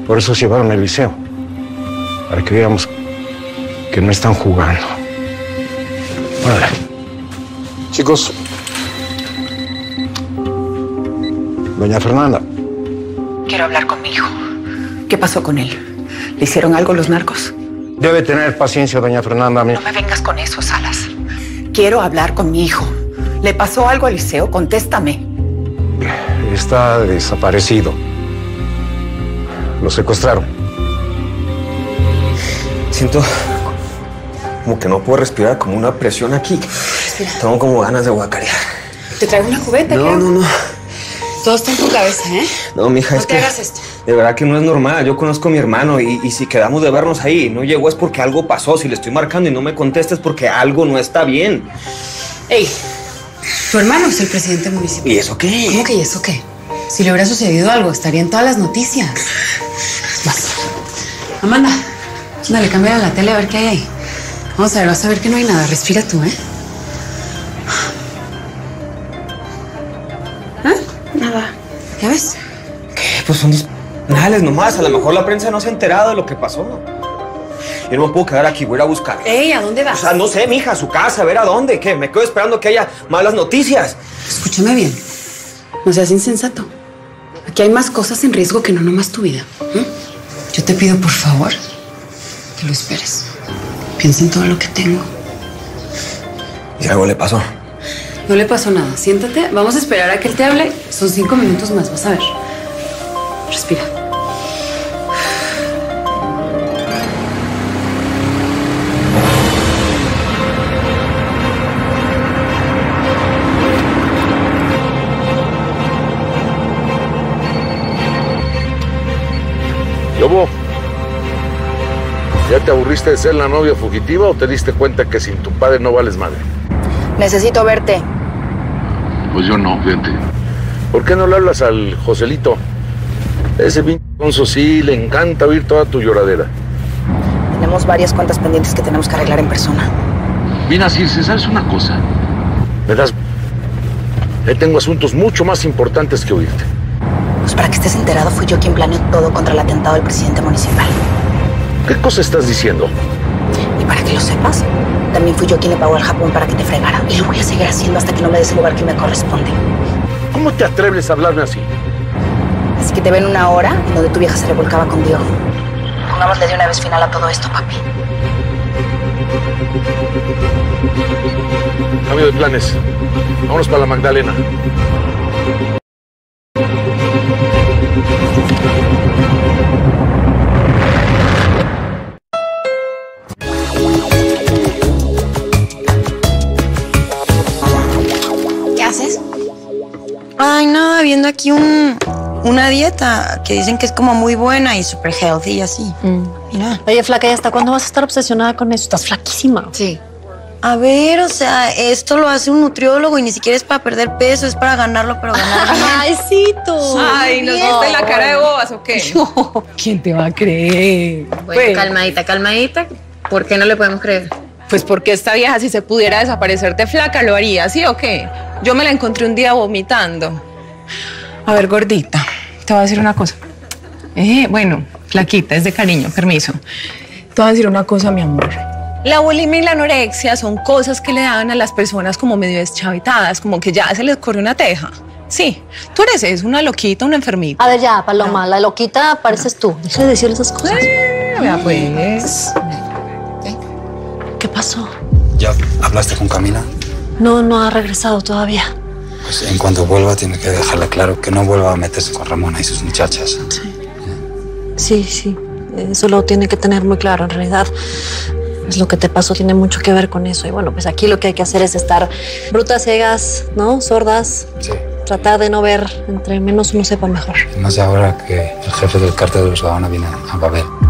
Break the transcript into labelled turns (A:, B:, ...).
A: Por eso se llevaron al liceo. Para que veamos que no están jugando. Órale. Chicos. Doña Fernanda.
B: Quiero hablar con mi hijo. ¿Qué pasó con él? ¿Le hicieron algo los narcos?
A: Debe tener paciencia, doña Fernanda.
B: No me vengas con eso, Salas. Quiero hablar con mi hijo. ¿Le pasó algo al liceo? Contéstame.
A: Está desaparecido. Lo secuestraron.
C: Siento como que no puedo respirar, como una presión aquí.
B: Respira.
C: Tengo como ganas de guacarear.
B: ¿Te traigo una cubeta?
C: No.
B: Todo está en tu cabeza, ¿eh?
C: No, mija, es que...
B: No te hagas esto.
C: De verdad que no es normal. Yo conozco a mi hermano y si quedamos de vernos ahí y no llegó es porque algo pasó. Si le estoy marcando y no me contesta es porque algo no está bien.
B: Ey, tu hermano es el presidente municipal.
C: ¿Y eso qué?
B: ¿Cómo que y eso qué? Si le hubiera sucedido algo, estaría en todas las noticias. Vas. Amanda, dale, cambia la tele a ver qué hay ahí. Vamos a ver, vas a ver que no hay nada. Respira tú, ¿eh?
D: Nada.
B: ¿Ya ves?
C: ¿Qué? Pues son desnales nomás. A lo mejor la prensa no se ha enterado de lo que pasó. Yo no me puedo quedar aquí, voy a ir a buscar.
B: Ey, ¿a dónde vas?
C: O sea, no sé, mija, a su casa, a ver a dónde. ¿Qué? Me quedo esperando que haya malas noticias.
B: Escúchame bien. No seas insensato. Aquí hay más cosas en riesgo que no nomás tu vida. Yo te pido, por favor, que lo esperes. Piensa en todo lo que tengo.
C: ¿Y algo le pasó?
B: No le pasó nada. Siéntate. Vamos a esperar a que él te hable. Son 5 minutos más. Vas a ver. Respira.
E: Lobo, ¿ya te aburriste de ser la novia fugitiva o te diste cuenta que sin tu padre no vales madre?
D: Necesito verte.
E: Pues yo no, fíjate. ¿Por qué no le hablas al Joselito? Ese pinche Alfonso sí le encanta oír toda tu lloradera.
D: Tenemos varias cuentas pendientes que tenemos que arreglar en persona.
E: Mira, Circe, ¿sabes una cosa? Me das... tengo asuntos mucho más importantes que oírte.
D: Pues para que estés enterado, fui yo quien planeó todo contra el atentado del presidente municipal.
E: ¿Qué cosa estás diciendo?
D: Y para que lo sepas, también fui yo quien le pagó al Japón para que te fregara. Y lo voy a seguir haciendo hasta que no me des el lugar que me corresponde.
E: ¿Cómo te atreves a hablarme así?
D: Así que te ven una hora en donde tu vieja se revolcaba con Diego. Pongámosle de una vez final a todo esto, papi.
E: Cambio de planes. Vámonos para la Magdalena.
D: ¿Qué haces?
F: Ay, nada, viendo aquí una dieta que dicen que es como muy buena y súper healthy y así. Mira.
G: Oye, flaca, ¿y hasta cuándo vas a estar obsesionada con eso? Estás flaquísima.
D: Sí.
F: A ver, o sea, esto lo hace un nutriólogo y ni siquiera es para perder peso, es para ganarlo, pero ganar bien.
G: ¡Ay, sí, tú!
H: Ay, ¿nos viste la cara de bobas o qué?
G: No, ¿quién te va a creer?
H: Bueno,
D: calmadita. ¿Por qué no le podemos creer?
H: Pues porque esta vieja, si se pudiera desaparecer de flaca, lo haría, ¿sí o qué? Yo me la encontré un día vomitando. A ver, gordita, te voy a decir una cosa. Bueno, flaquita, es de cariño, permiso. Te voy a decir una cosa, mi amor. La bulimia y la anorexia son cosas que le dan a las personas como medio deschavetadas, como que ya se les corre una teja. Sí, tú eres una loquita, una enfermita.
G: A ver, ya, Paloma, la loquita pareces tú. Deja de decir esas cosas.
H: Vea, pues.
G: ¿Qué pasó?
I: ¿Ya hablaste con Camila?
G: No ha regresado todavía.
I: Pues en cuanto vuelva tiene que dejarle claro que no vuelva a meterse con Ramona y sus muchachas.
G: Sí. Eso lo tiene que tener muy claro. En realidad, pues lo que te pasó tiene mucho que ver con eso. Y bueno, pues aquí lo que hay que hacer es estar brutas, ciegas, ¿no? Sordas.
I: Sí.
G: Tratar de no ver, entre menos uno sepa mejor.
I: Más ahora que el jefe del cártel de los Gaona viene a Babel.